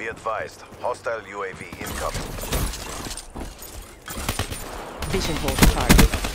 Be advised, hostile UAV incoming. Vision hold charged.